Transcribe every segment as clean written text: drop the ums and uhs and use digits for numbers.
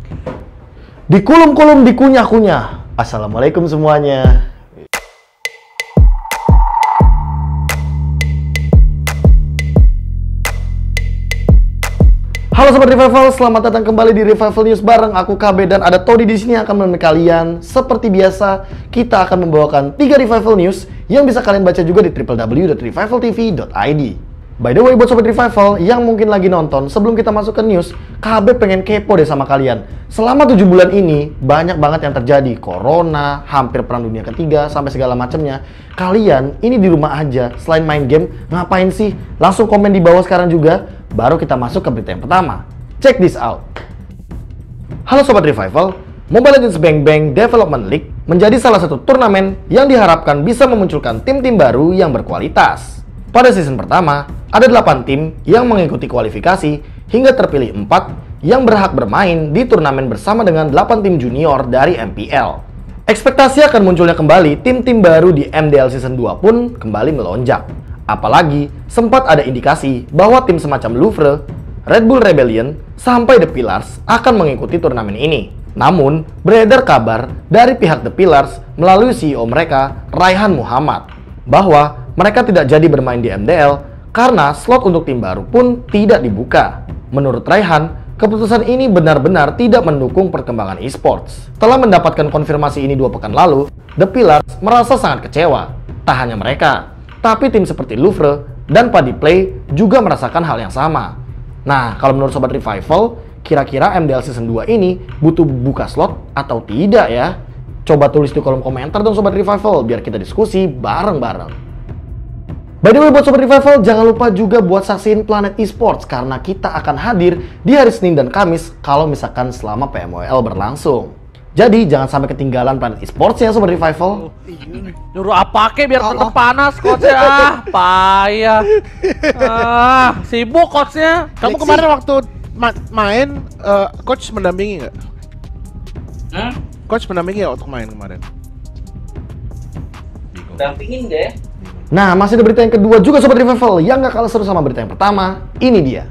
Dikulum-kulum, dikunyah-kunyah. Assalamualaikum semuanya. Halo Sobat Revival, selamat datang kembali di Revival News bareng aku KB dan ada Todi di sini yang akan menemani kalian. Seperti biasa, kita akan membawakan 3 Revival News yang bisa kalian baca juga di www.revivaltv.id. By the way, buat Sobat Revival yang mungkin lagi nonton, sebelum kita masuk ke news, KB pengen kepo deh sama kalian. Selama 7 bulan ini, banyak banget yang terjadi. Corona, hampir perang dunia ketiga, sampai segala macamnya. Kalian ini di rumah aja, selain main game, ngapain sih? Langsung komen di bawah sekarang juga, baru kita masuk ke berita yang pertama. Check this out. Halo Sobat Revival, Mobile Legends Bang Bang Development League menjadi salah satu turnamen yang diharapkan bisa memunculkan tim-tim baru yang berkualitas. Pada season pertama, ada 8 tim yang mengikuti kualifikasi hingga terpilih 4 yang berhak bermain di turnamen bersama dengan 8 tim junior dari MPL. Ekspektasi akan munculnya kembali tim-tim baru di MDL Season 2 pun kembali melonjak. Apalagi sempat ada indikasi bahwa tim semacam Louvre, Red Bull Rebellion, sampai The Pillars akan mengikuti turnamen ini. Namun, beredar kabar dari pihak The Pillars melalui CEO mereka, Raihan Muhammad, bahwa mereka tidak jadi bermain di MDL karena slot untuk tim baru pun tidak dibuka. Menurut Raihan, keputusan ini benar-benar tidak mendukung perkembangan esports. Setelah mendapatkan konfirmasi ini 2 pekan lalu, The Pillars merasa sangat kecewa. Tak hanya mereka, tapi tim seperti Louvre dan Paddy Play juga merasakan hal yang sama. Nah, kalau menurut Sobat Revival, kira-kira MDL Season 2 ini butuh buka slot atau tidak ya? Coba tulis di kolom komentar dong Sobat Revival, biar kita diskusi bareng-bareng. By the way, buat Sobat Revival, jangan lupa juga buat saksiin Planet Esports karena kita akan hadir di hari Senin dan Kamis kalau misalkan selama PMOL berlangsung. Jadi jangan sampai ketinggalan Planet Esports ya Sobat Revival. Nyuruh apa ke biar tetap panas coachnya. Payah. Sibuk coachnya. Kamu kemarin waktu main, coach mendampingi nggak? Coach mendampingi nggak waktu main kemarin? Dampingin deh. Nah, masih ada berita yang kedua juga Sobat Revival yang gak kalah seru sama berita yang pertama. Ini dia.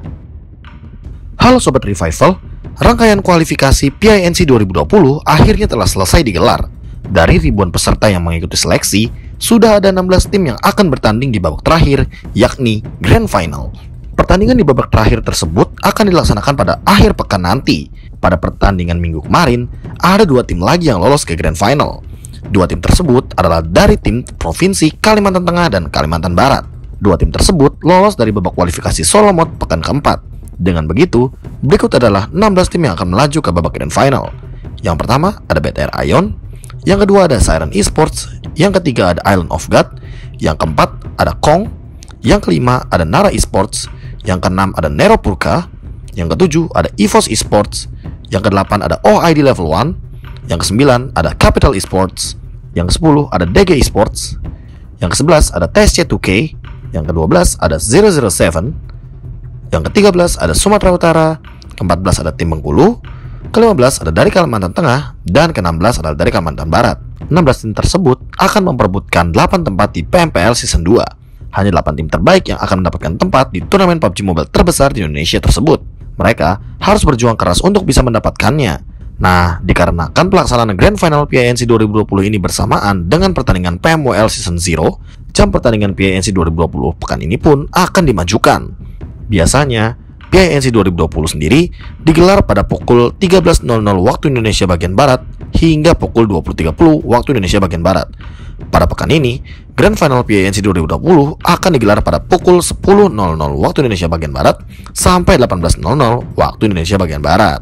Halo Sobat Revival, rangkaian kualifikasi PINC 2020 akhirnya telah selesai digelar. Dari ribuan peserta yang mengikuti seleksi, sudah ada 16 tim yang akan bertanding di babak terakhir, yakni Grand Final. Pertandingan di babak terakhir tersebut akan dilaksanakan pada akhir pekan nanti. Pada pertandingan minggu kemarin, ada 2 tim lagi yang lolos ke Grand Final. 2 tim tersebut adalah dari tim Provinsi Kalimantan Tengah dan Kalimantan Barat. 2 tim tersebut lolos dari babak kualifikasi solo mode pekan keempat. Dengan begitu, berikut adalah 16 tim yang akan melaju ke babak Grand Final. Yang pertama ada BTR Ion, yang kedua ada Siren Esports, yang ketiga ada Island of God, yang keempat ada Kong, yang kelima ada Nara Esports, yang keenam ada Nero Purka, yang ketujuh ada EVOS Esports, yang kedelapan ada OID Level 1, yang ke-9 ada Capital Esports, yang ke-10 ada DG Esports, yang ke-11 ada TSC2K, yang ke-12 ada 007, yang ke-13 ada Sumatera Utara, ke-14 ada Tim Bengkulu, ke-15 ada dari Kalimantan Tengah, dan ke-16 adalah dari Kalimantan Barat. 16 tim tersebut akan memperebutkan 8 tempat di PMPL Season 2. Hanya 8 tim terbaik yang akan mendapatkan tempat di turnamen PUBG Mobile terbesar di Indonesia tersebut. Mereka harus berjuang keras untuk bisa mendapatkannya. Nah, dikarenakan pelaksanaan Grand Final PINC 2020 ini bersamaan dengan pertandingan PMOL Season 0, jam pertandingan PINC 2020 pekan ini pun akan dimajukan. Biasanya, PINC 2020 sendiri digelar pada pukul 13.00 waktu Indonesia bagian Barat hingga pukul 20.30 waktu Indonesia bagian Barat. Pada pekan ini, Grand Final PINC 2020 akan digelar pada pukul 10.00 waktu Indonesia bagian Barat sampai 18.00 waktu Indonesia bagian Barat.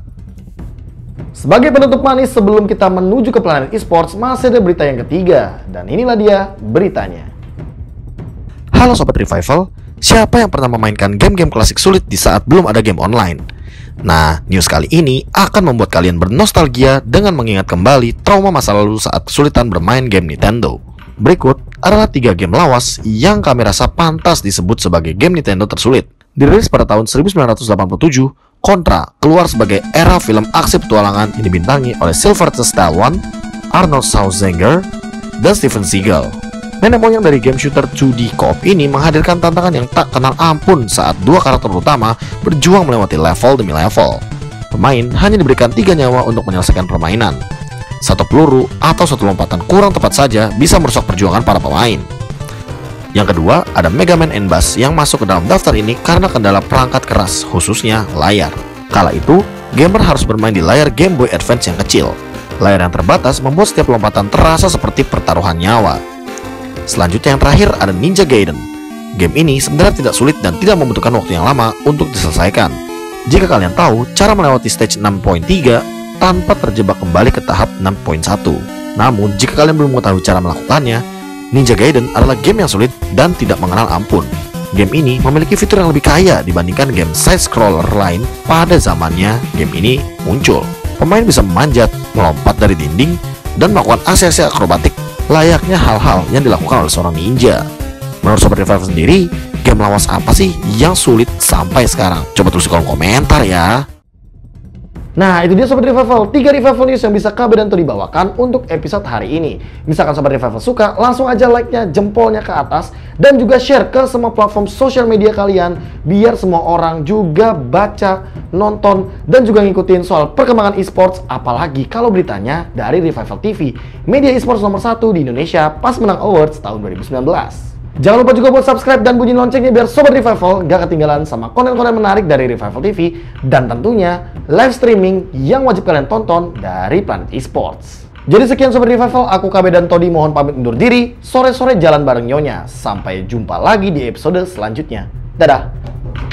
Sebagai penutup manis sebelum kita menuju ke Planet Esports, masih ada berita yang ketiga. Dan inilah dia beritanya. Halo Sobat Revival, siapa yang pernah memainkan game-game klasik sulit di saat belum ada game online? Nah, news kali ini akan membuat kalian bernostalgia dengan mengingat kembali trauma masa lalu saat kesulitan bermain game Nintendo. Berikut adalah 3 game lawas yang kami rasa pantas disebut sebagai game Nintendo tersulit. Dirilis pada tahun 1987, Contra keluar sebagai era film aksi petualangan yang dibintangi oleh Sylvester Stallone, Arnold Schwarzenegger, dan Steven Seagal. Nenek moyang dari game shooter 2D co-op ini menghadirkan tantangan yang tak kenal ampun saat 2 karakter utama berjuang melewati level demi level. Pemain hanya diberikan 3 nyawa untuk menyelesaikan permainan. Satu peluru atau satu lompatan kurang tepat saja bisa merusak perjuangan para pemain. Yang kedua, ada Mega Man N-Bus yang masuk ke dalam daftar ini karena kendala perangkat keras, khususnya layar. Kala itu, gamer harus bermain di layar Game Boy Advance yang kecil. Layar yang terbatas membuat setiap lompatan terasa seperti pertaruhan nyawa. Selanjutnya yang terakhir ada Ninja Gaiden. Game ini sebenarnya tidak sulit dan tidak membutuhkan waktu yang lama untuk diselesaikan. Jika kalian tahu cara melewati stage 6.3 tanpa terjebak kembali ke tahap 6.1. Namun, jika kalian belum mengetahui cara melakukannya, Ninja Gaiden adalah game yang sulit dan tidak mengenal ampun. Game ini memiliki fitur yang lebih kaya dibandingkan game side-scroller lain pada zamannya game ini muncul. Pemain bisa memanjat, melompat dari dinding, dan melakukan aksi-aksi akrobatik layaknya hal-hal yang dilakukan oleh seorang ninja. Menurut Sobat Revival sendiri, game lawas apa sih yang sulit sampai sekarang? Coba tulis di kolom komentar ya. Nah, itu dia Sobat Revival, 3 Revival News yang bisa KB dan Todi bawakan untuk episode hari ini. Misalkan Sobat Revival suka, langsung aja like-nya, jempolnya ke atas, dan juga share ke semua platform sosial media kalian, biar semua orang juga baca, nonton, dan juga ngikutin soal perkembangan esports, apalagi kalau beritanya dari Revival TV, media esports nomor 1 di Indonesia pas menang awards tahun 2019. Jangan lupa juga buat subscribe dan bunyi loncengnya biar Sobat Revival gak ketinggalan sama konten-konten menarik dari Revival TV dan tentunya live streaming yang wajib kalian tonton dari Planet Esports. Jadi sekian Sobat Revival, aku KB dan Todi mohon pamit undur diri. Sore-sore jalan bareng Nyonya. Sampai jumpa lagi di episode selanjutnya. Dadah!